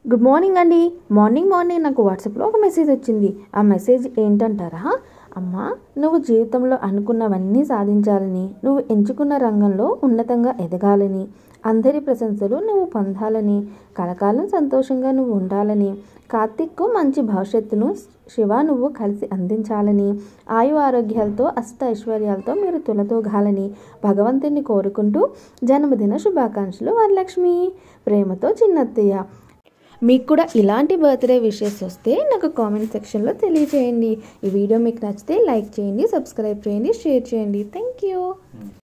Good morning అండి. Morning నాకు వాట్సాప్లో ఒక మెసేజ్ వచ్చింది. ఆ మెసేజ్ ఏంటంటారా? అమ్మ, నువ్వు జీవితంలో అనుకున్నవన్నీ సాధించాలని, నువ్వు ఎంచుకున్న రంగంలో ఉన్నతంగా ఎదగాలని, అందరి ప్రశంసలు నువ్వు పొందాలని, కలకాలం సంతోషంగా నువ్వు ఉండాలని, కార్తిక్కు మంచి భవిష్యత్తును శివ నువ్వు కలిసి అందించాలని, ఆయు ఆరోగ్యాలతో అష్ట ఐశ్వర్యాలతో మీరు తులతూగాలని భగవంతుని కోరుకుంటూ జన్మదిన శుభాకాంక్షలు వరలక్ష్మి. ప్రేమతో చిన్నత్తయ్య. మీకు కూడా ఇలాంటి బర్త్డే విషెస్ వస్తే నాకు కామెంట్ సెక్షన్లో తెలియజేయండి. ఈ వీడియో మీకు నచ్చితే లైక్ చేయండి, సబ్స్క్రైబ్ చేయండి, షేర్ చేయండి. Thank you.